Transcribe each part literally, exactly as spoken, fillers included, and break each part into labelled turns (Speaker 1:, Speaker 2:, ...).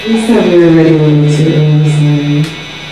Speaker 1: We said we were ready when we two rooms.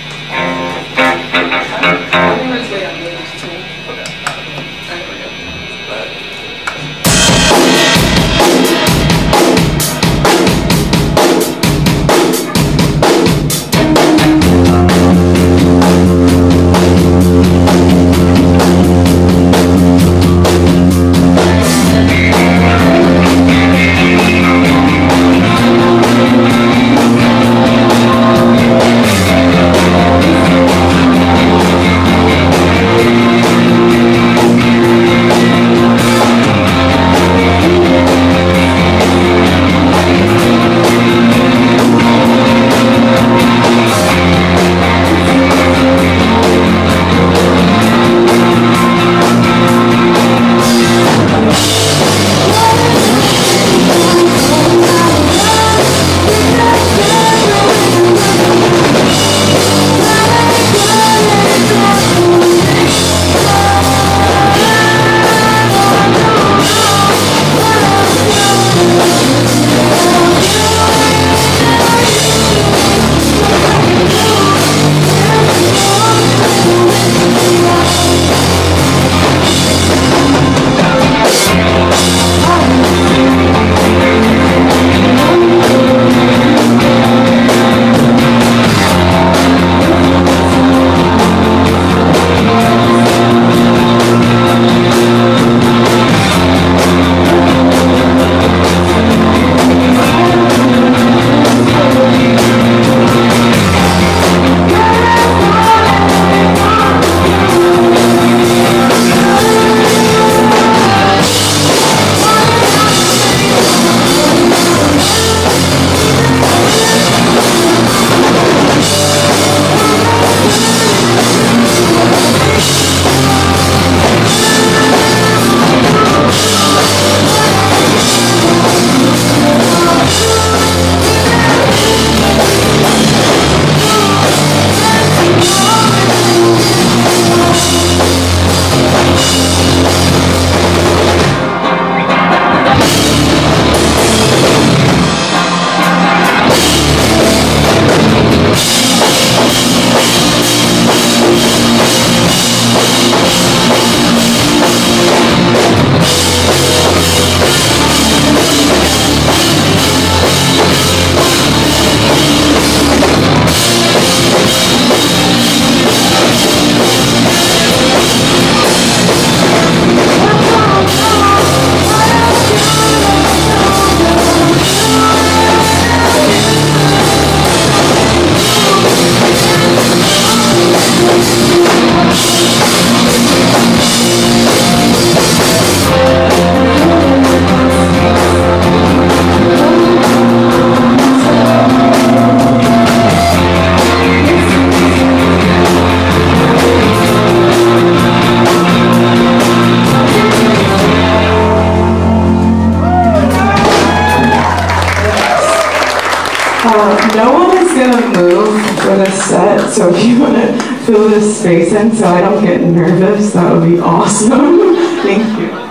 Speaker 1: So if you want to fill this space in so I don't get nervous, that would be awesome. Thank you.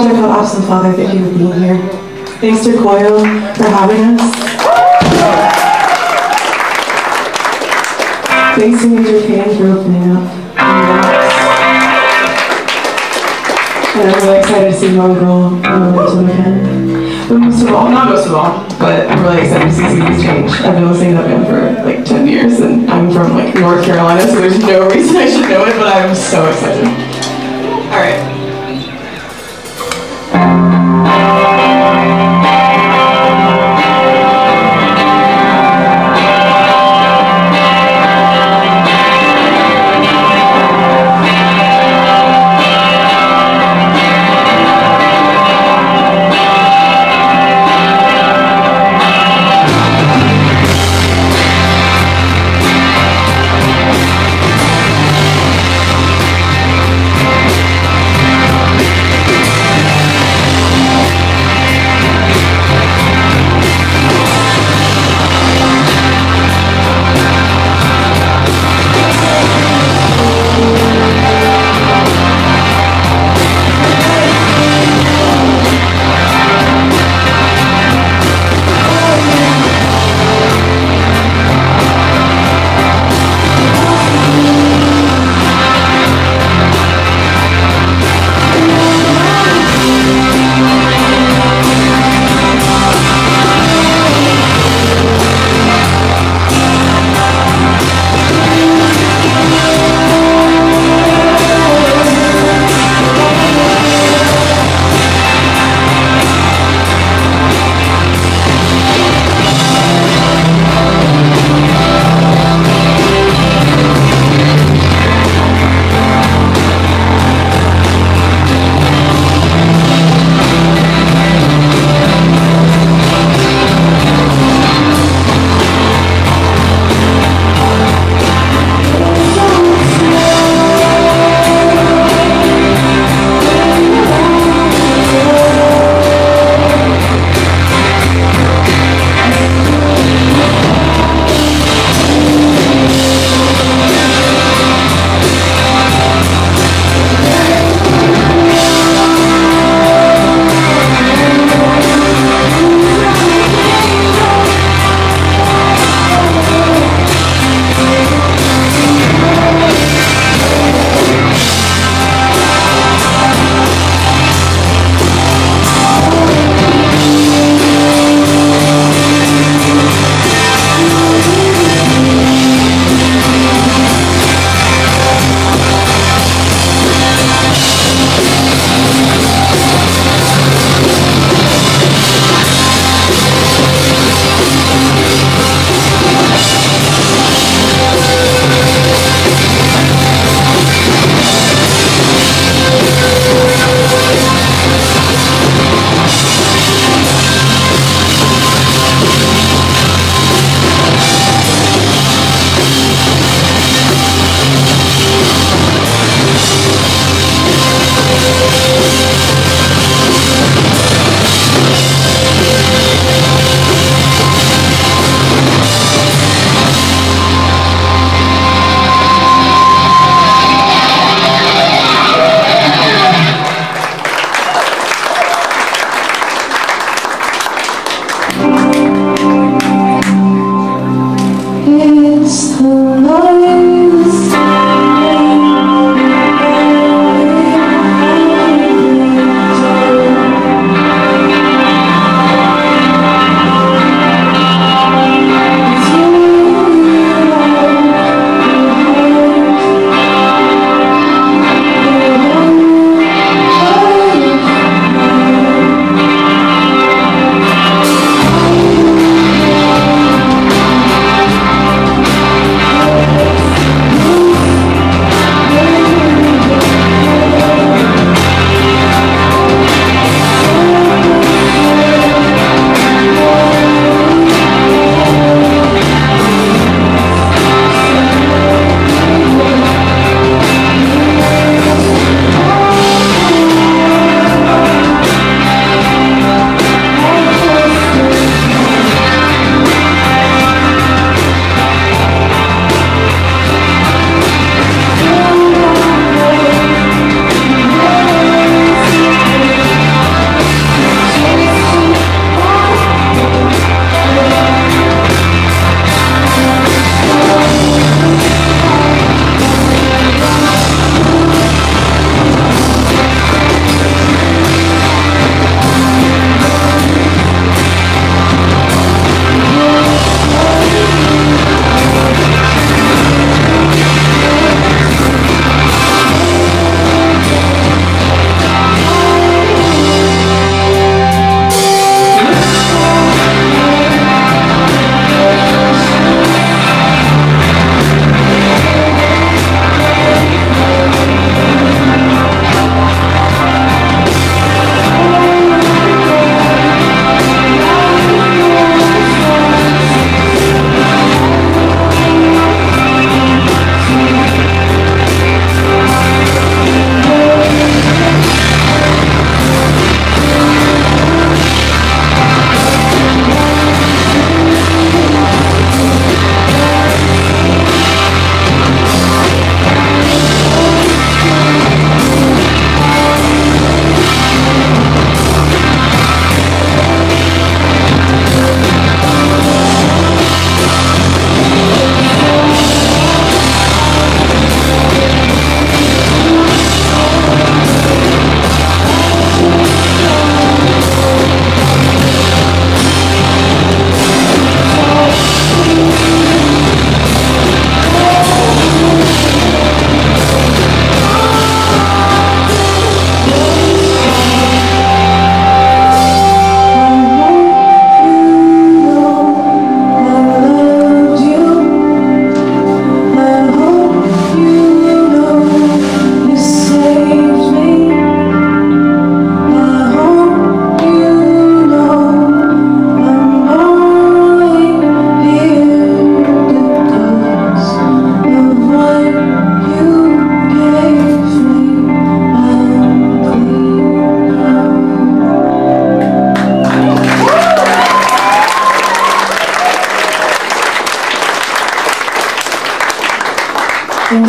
Speaker 1: Project called Absent Father. Thank you for being here. Thanks to Coil for having us. Thanks to Major Payne for opening up. And I'm really excited to see Mongrel Momentum again. But most of all, not most of all, but I'm really excited to see Seasons Change. I've been listening to that band for like ten years, and I'm from like North Carolina, so there's no reason I should know it, but I'm so excited. All right.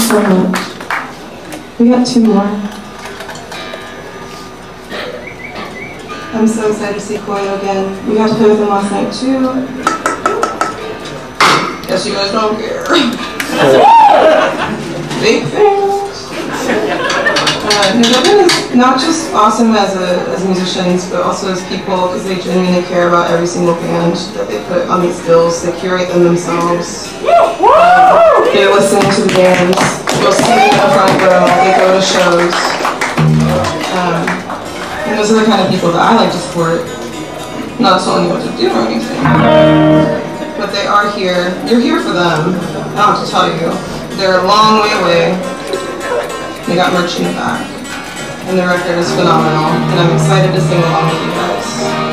Speaker 1: so much. We got two more. I'm so excited to see Koyo again. We got to play with him last night too. Guess you guys don't care. Big fans. Uh, no, Devin is not just awesome as a, as musicians, but also as people, because they genuinely care about every single band that they put on these bills. They curate them themselves. Um, they listen to the bands. They'll sing in the front row. They go to shows. Um, and those are the kind of people that I like to support. Not telling you what to do or anything. But they are here. You're here for them. I don't have to tell you. They're a long way away. They got merch in the back. And the record is phenomenal. And I'm excited to sing along with you guys.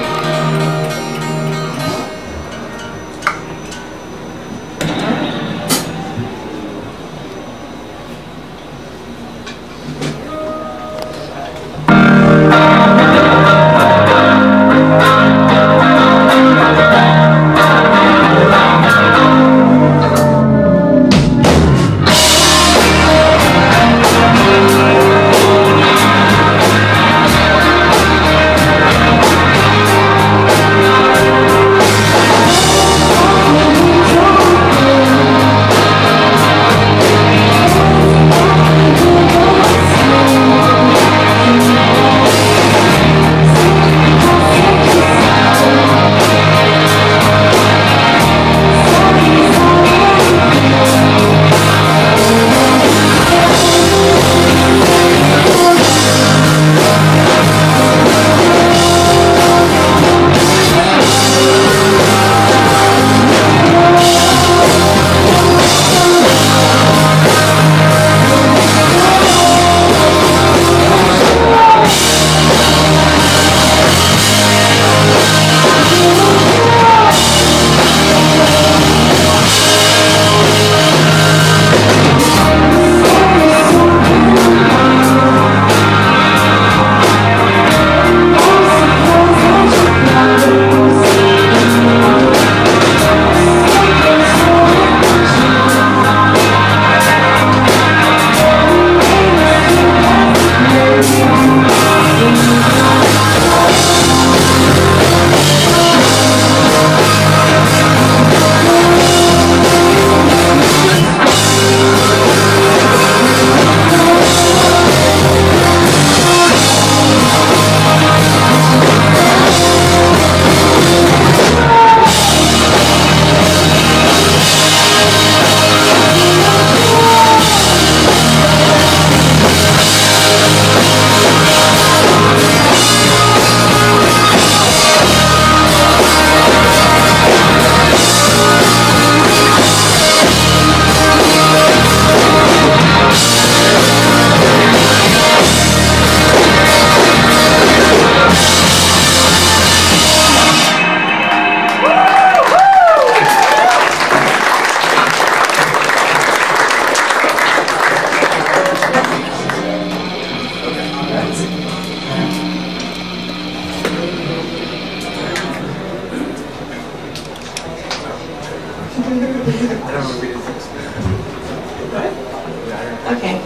Speaker 1: Okay.